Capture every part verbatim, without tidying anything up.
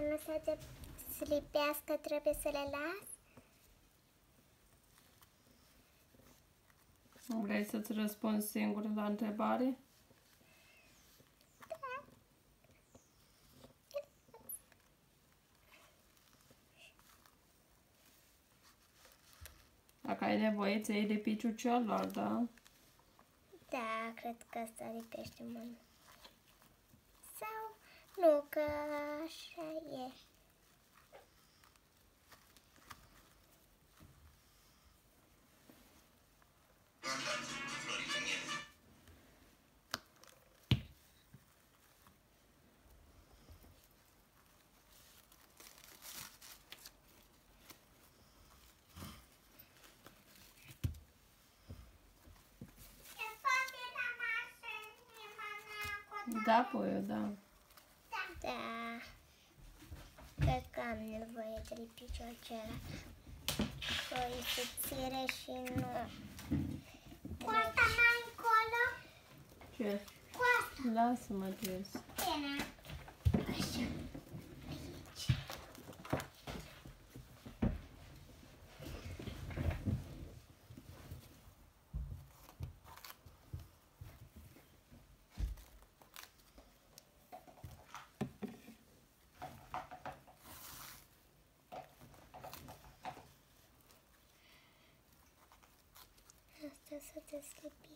nu se slipească, trebuie să le las? Vrei să-ți răspunzi singur la întrebare? Da. Dacă ai nevoie, ți iei de piciul celălalt, da? Da, cred că asta lipește mult. Sau nu, că așa e. Da, puiu, da. Da. Cred că am nevoie de piciul acela. Că e subțire și nu... Cu asta mai încolo? Ce? Cu asta. Lasă-mă, Jess. Bine. Așa. Aici. Asta s-a deslipit.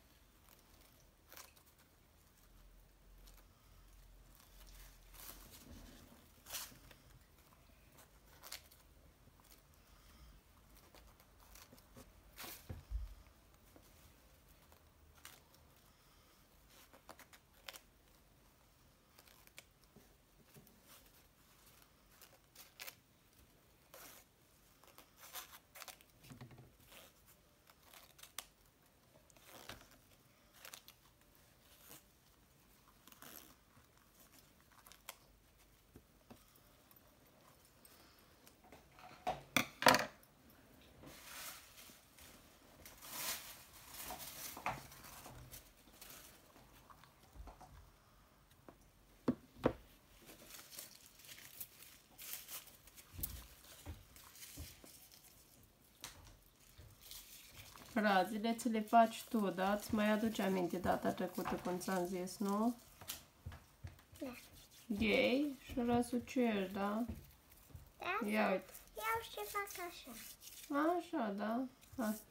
Razile ți le faci tu, da? Îți mai aduce aminte data trecută când ți-am zis, nu? Da. Iei și răsucești, da? Da? Ia uite. Iau și fac așa. Așa, da? Asta.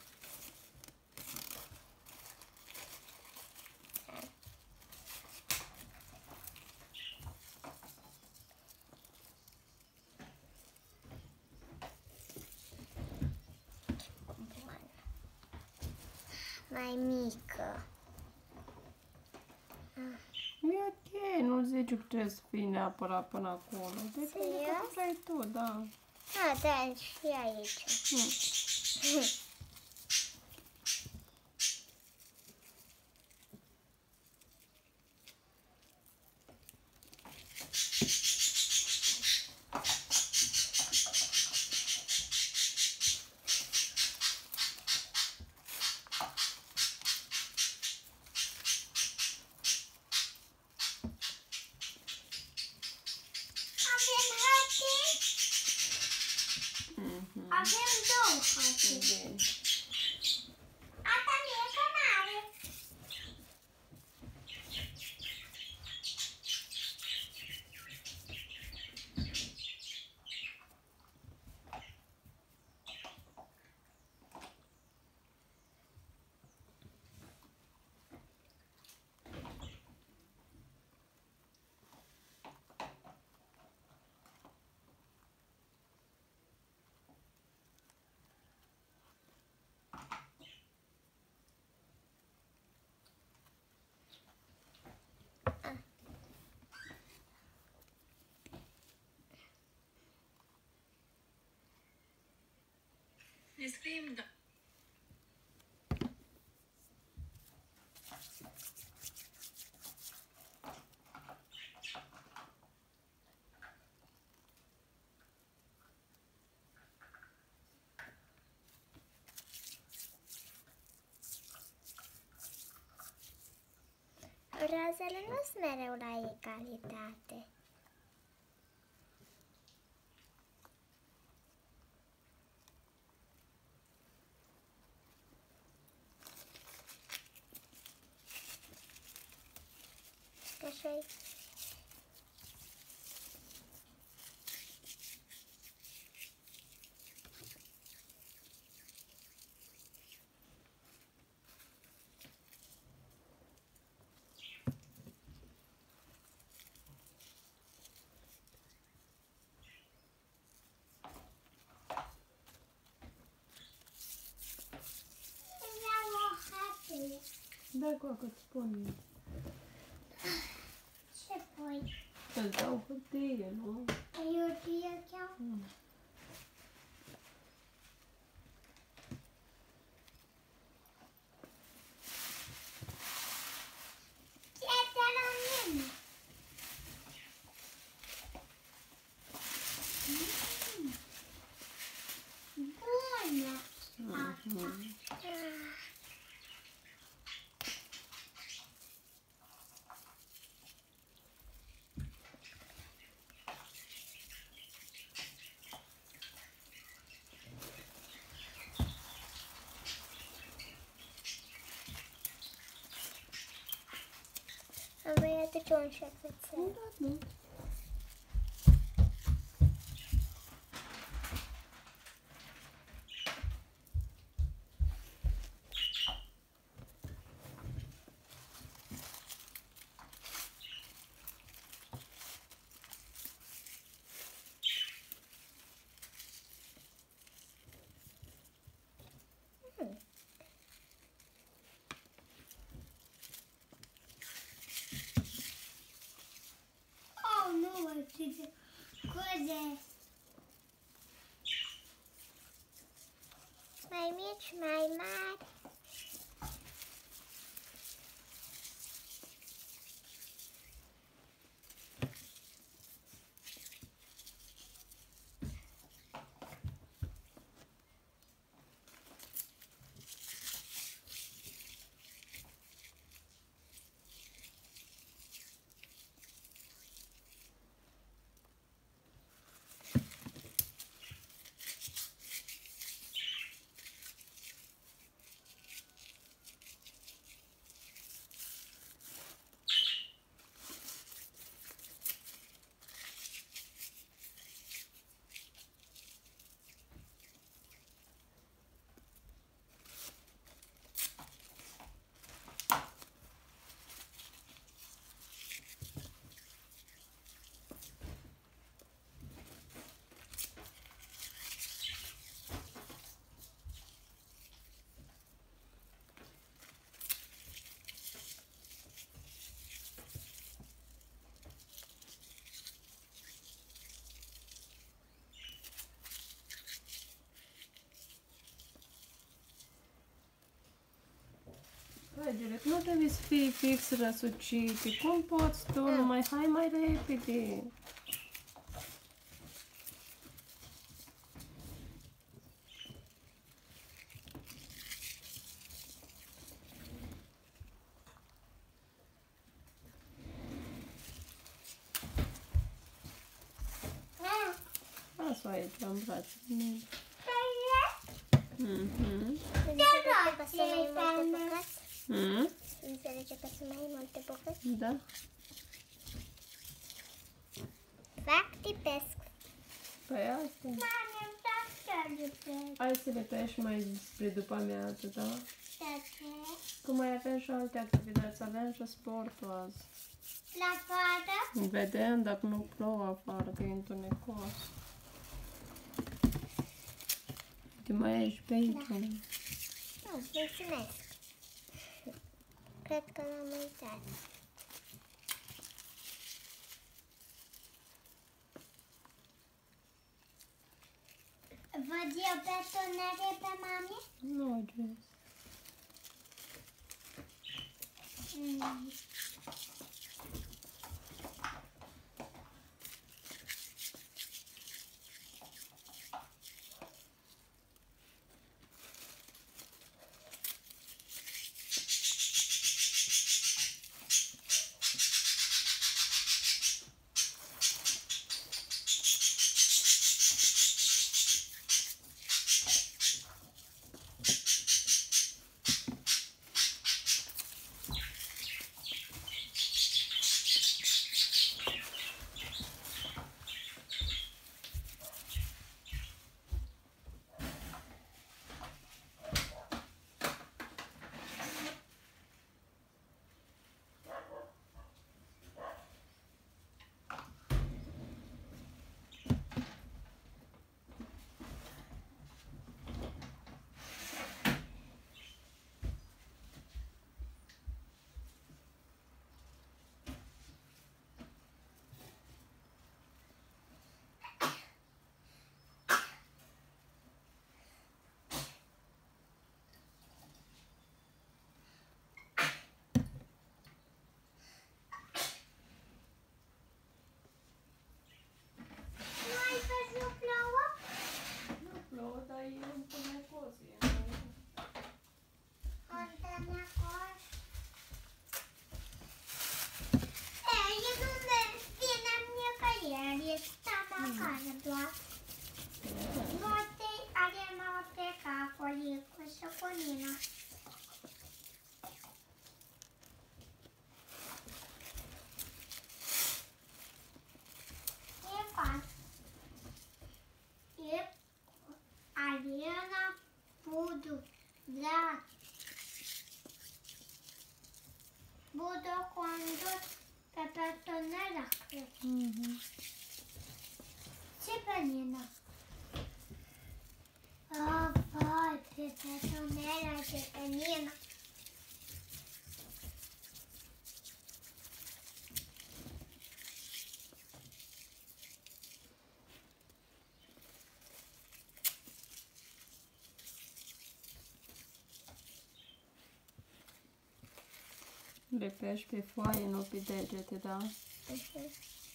Mai mică. E ok, nu zici că trebuie să fii neapărat până acolo. Depinde Serios? cât vrei tu, da. A, da, și aici. Hmm. Avem două hate. Bine. Asta mie că n-are. Ne scriem da. Razele nu sunt mereu la egalitate. Că așa-i. Da, coacă, îți spun. Ce pui? Îți dau hârtie, nu? Ai hârtie chiar? Mm. Ce te rămâne? Bună! Mhm. Am mai aduce un șervețel. Da, nu. Oh, nu mă știu. Scuze. Mai mici, mai mari. Hai, Juliet, nu trebuie să fii fix răsucite. Cum poți tu? Mm. Numai hai mai repede. Las-o aici, în brațe. Mhm. Înțelege că sunt mai multe bucăți? Mhm. Înțelege că sunt mai multe bucăți? Da. Fac tipesc. Păi asta. Mami, îmi plac să lipesc. Hai să le pești mai spre după amiază, da? De ce? Că mai avem și alte activități. Avem și sportul azi. La fată? Vedem dacă nu plouă afară, că e întunecos. Te mai ești pe aici. Da. Nu, mulțumesc. Cred că l-am uitat. Văd eu pe tunere pe mami? Nu, Jess. Mm. doar. Notte are notte cacoli cu șocolina. E fan. E arena budu. Da. Budu condus pe petonera, cred. Mhm. Ce penina? Ah, vai, pe petonera de penina. Lipești pe foaie, nu pe degete, da? Uh-huh.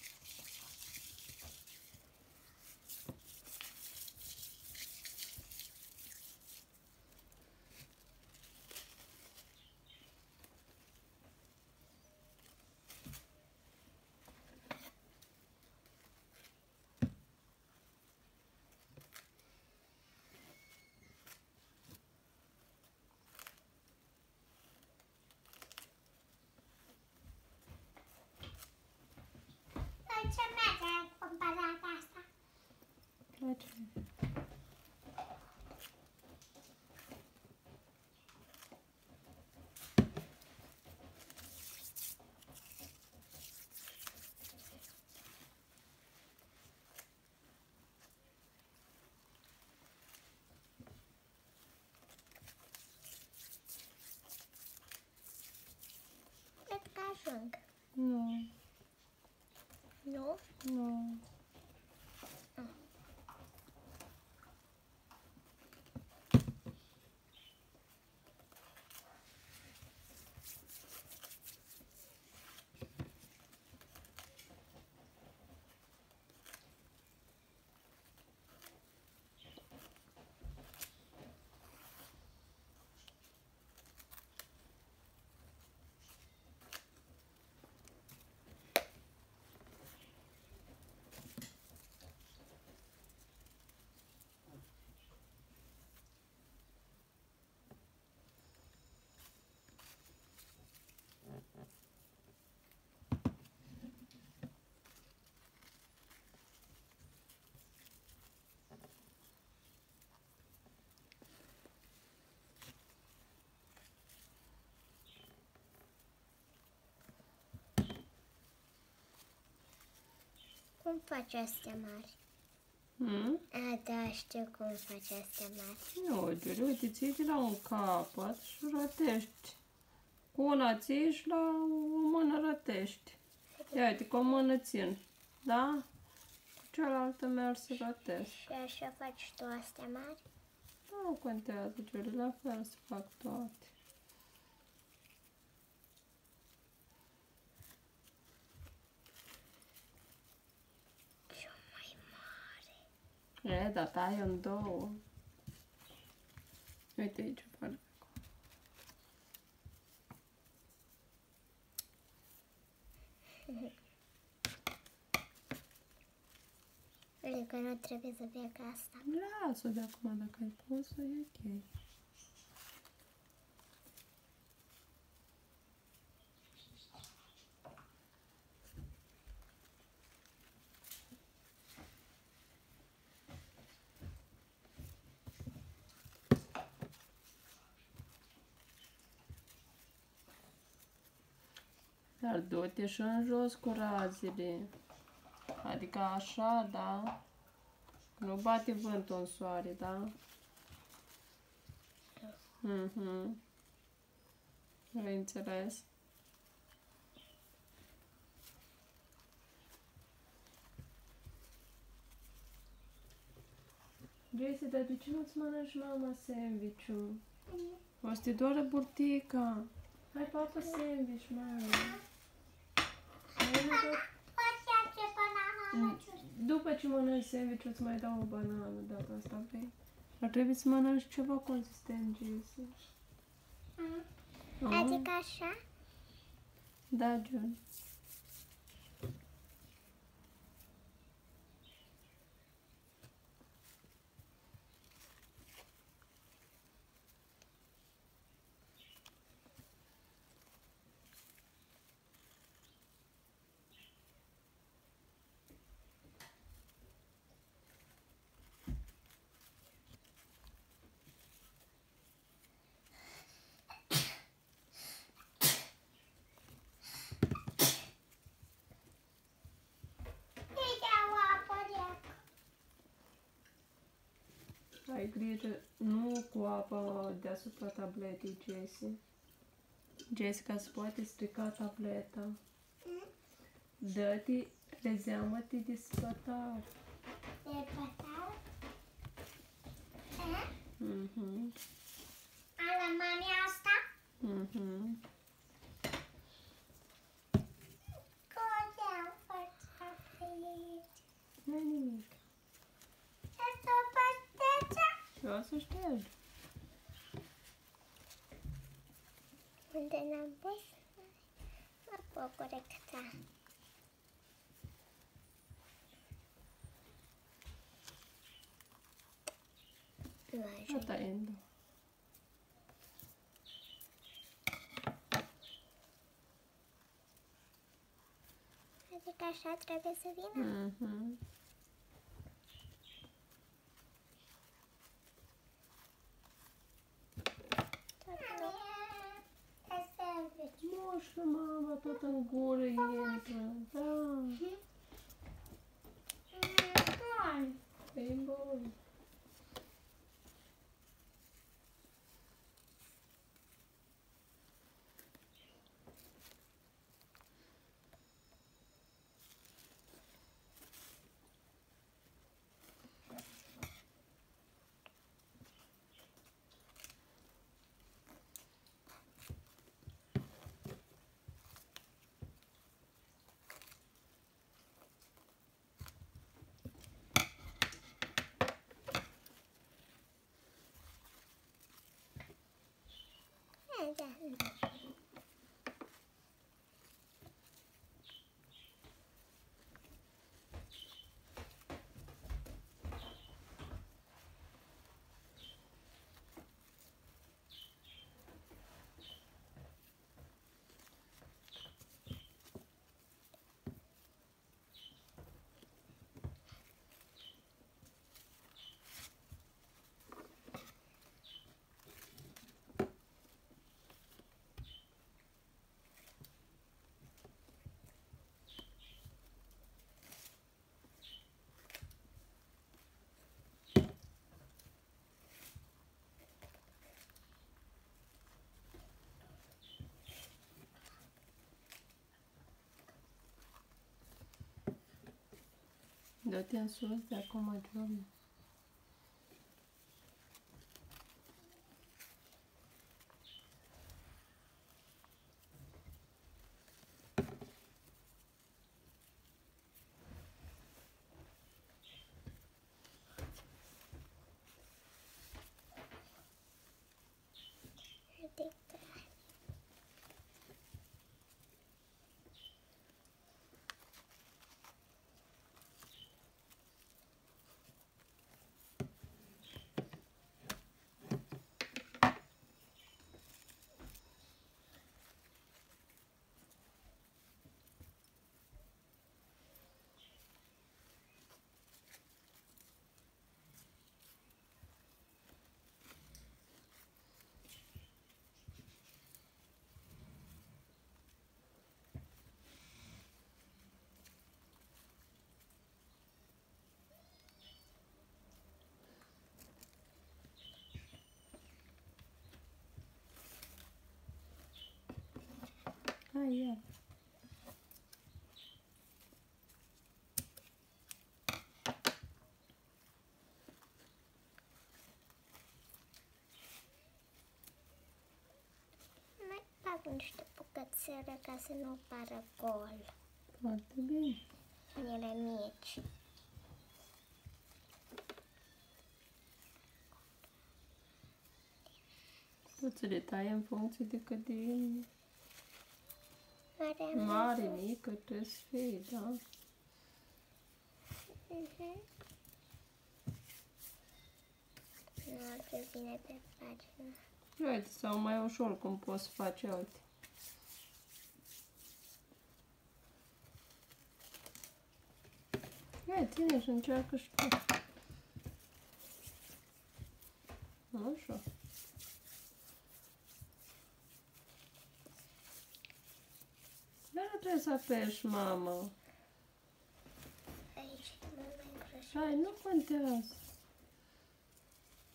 Ce merge ai cumpărat asta? Place. Cred că ajung. Nu, Nu? nu. Cum faci astea mari? Hmm? A, da, știu cum faci astea mari. Nu, Giuri, uite, ții de la un capăt și rătești. Cu una ții și la o mână rătești. Ia uite, cu o mână țin, da? Cu cealaltă mergi să rătesc. Și așa faci tu astea mari? Nu contează, Giuri, la fel să fac toate. Cea mai mare. E, dar tai în două. Uite aici, pare. Adică nu trebuie să fie ca asta. Lasă-o de acum, dacă ai pus-o, e ok. Dar du-te și în jos cu razele. Adică așa, da? Nu bate vântul în soare, da? Mhm. Ai înțeles? Gracie, dar de ce nu-ți mănânci mama sandwich-ul? O să te doară burtica. Hai, papă, sandwich, mama. Poți ia ce banana? După ce mănânci sandwich, îți mai dau o banană, dacă asta vrei. Ar trebui să mănânci ceva consistent, Gracie. Ah. Adică așa? Da, John. Ai grijă, nu cu apă deasupra tabletei, Jessie. Jessica, îți poate strica tableta. Dă-te, rezeamă-te de spătar. De pătar? Eh? Mhm. Ala mami asta? Mhm. Cum am făcut aici? Nu-i nimic. Asta o păsteță? Și o să ștergi. Unde n-am pus? Mă pot corecta. Nu ajung. Gata, Endo. Adică așa trebuie să vină? Mhm. Mușcă, mama, tot în gură intră. Da. E bun. Dă-te în sus de acum, Doamne. Hai, ia. Mai bag niște bucățele ca să nu pară gol. Foarte bine. Ele mici. Poți să le tai în funcție de cât de Mare, mare, mică trebuie să fie, da? Mhm. Nu altfel vine pe pagină. Uite, sau mai ușor cum poți să faci, uite. Ia, ține și încearcă și tu. Așa. Dar nu trebuie să apeși, mamă. Aici, mult mai încrușit. Hai, nu contează.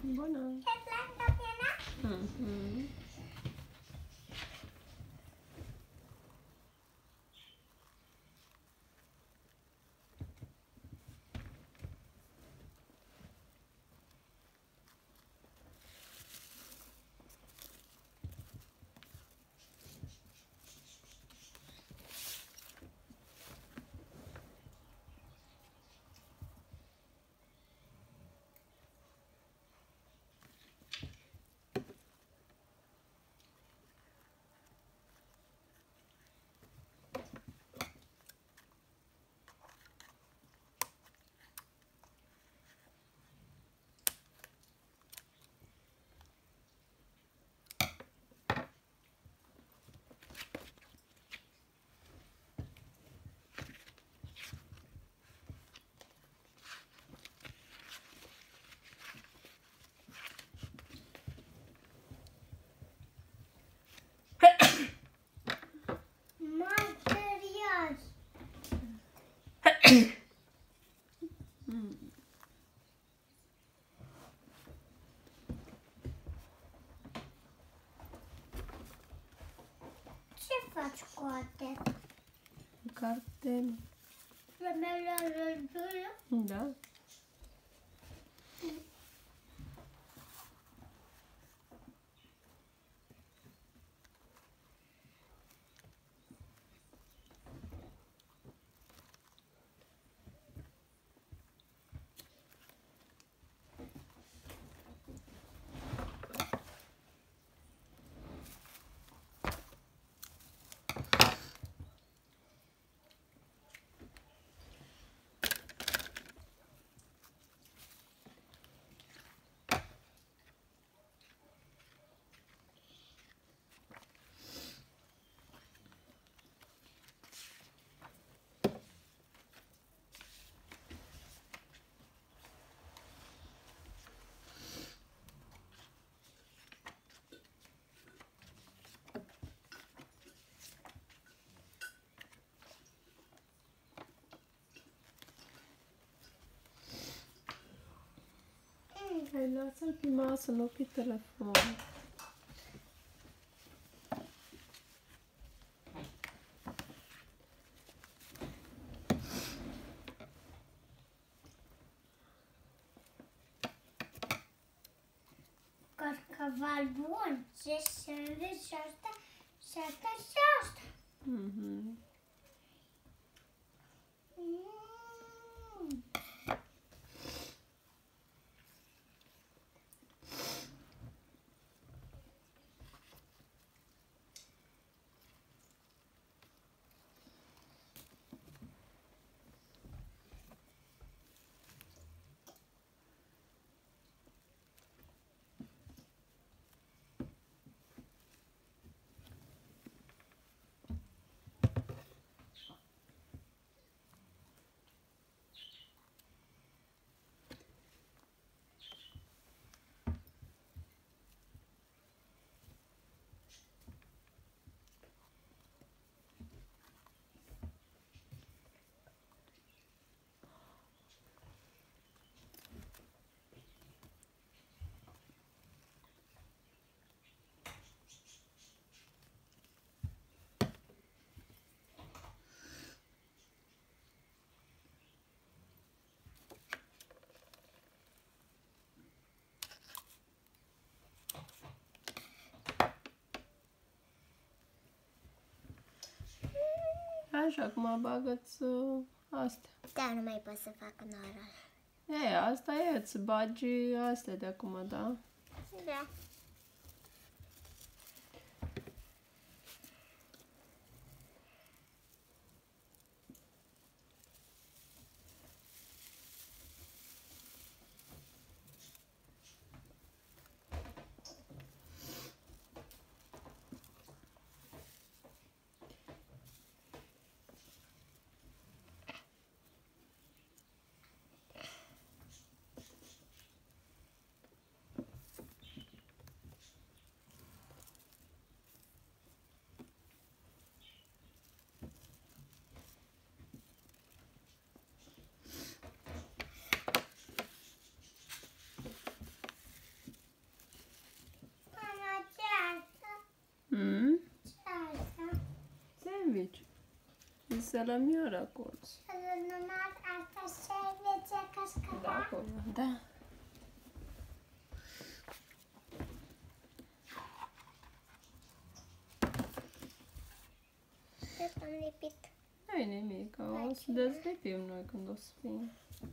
Bună! Ce-ți la întâmplă? Mhm. Material. Ce faci cu atât? Cartel. La mea la rândul? Da. Hai, lasă-l pe masă, nu pe telefon. Carcaval bun. Ce să vezi și asta, și asta, și asta. Mhm. Mm. Așa, acum bagă-ți uh, astea. Da, nu mai pot să fac norul. E, asta e, îți bagi astea de acum, da? Da. sălămioră colț. Numai asta se vede ca Da, scăpa. acolo, da. Cred că am lipit. Nu-i nimic, o să dezlipim noi când o să fim.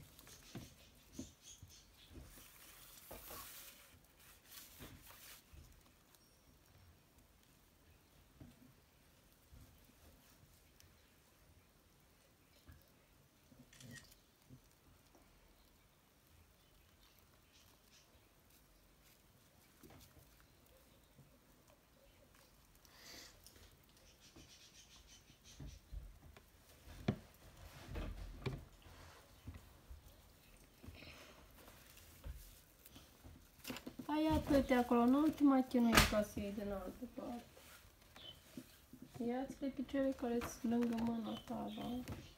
Ai atâtea acolo, nu te mai chinui ca să iei din altă parte. Ia-ți-le pe cele care sunt lângă mâna ta, da?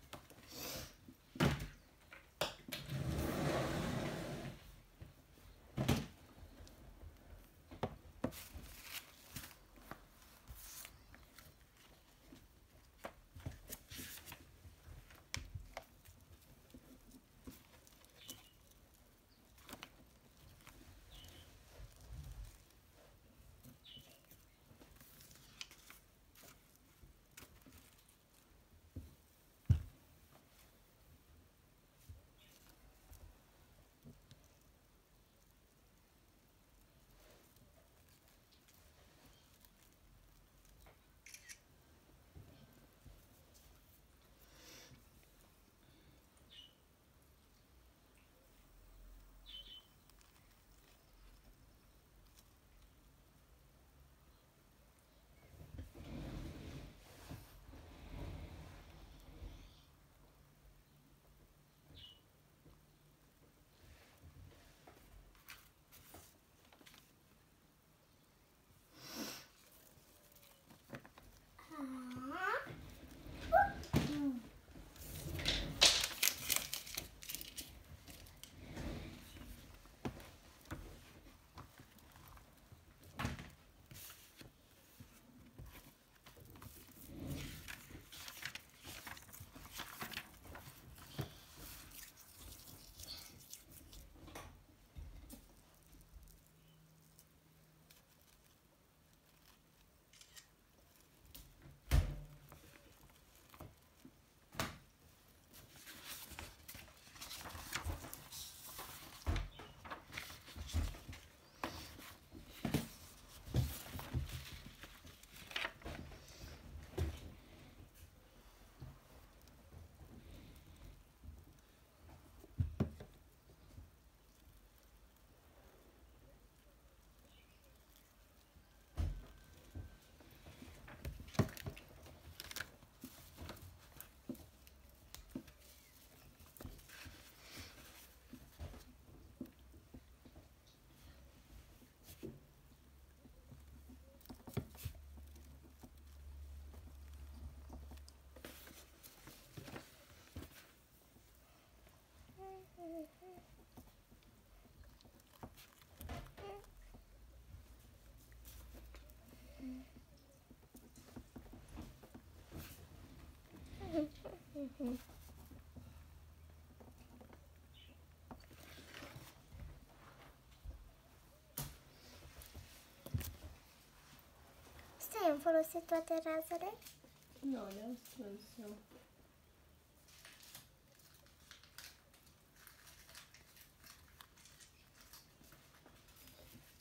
Stai, am folosit toate razele? Nu, le-am strâns eu.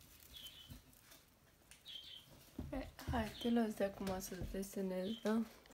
Hai, te las de acum să desenezi, da?